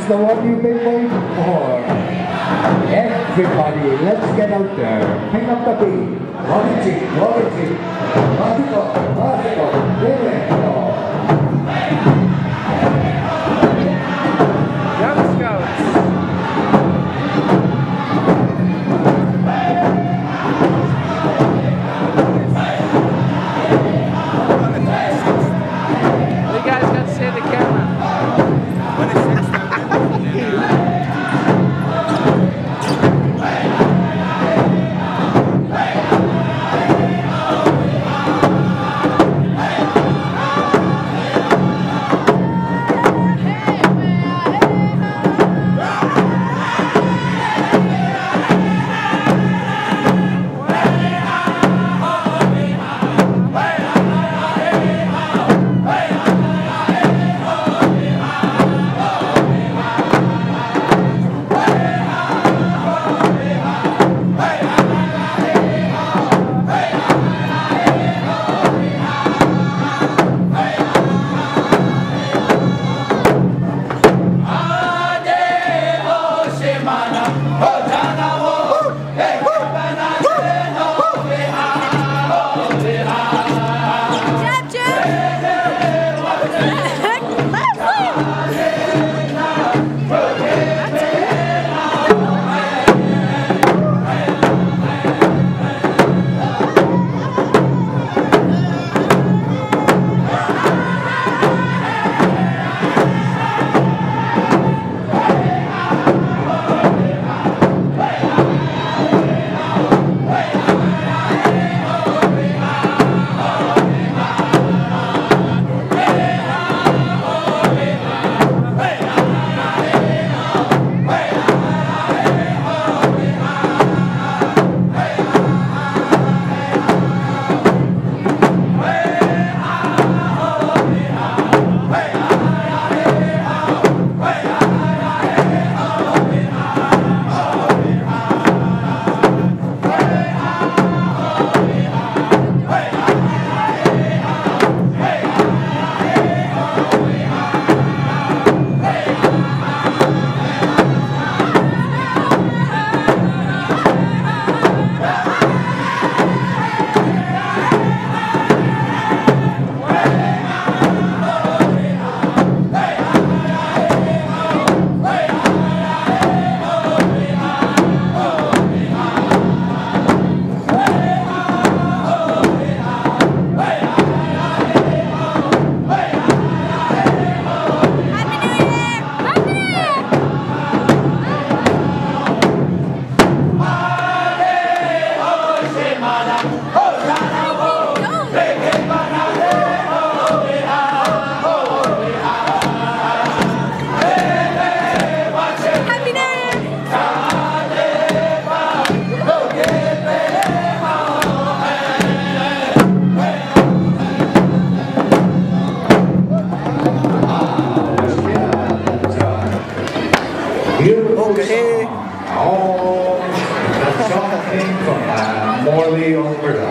the one you've been waiting for. Everybody, let's get out there. Pick up the beat. Wabiti, wabiti. Matiko, matiko. There we go. Young Scouts. You guys got to see the camera. Okay. Oh, the song came from Morley, Alberta.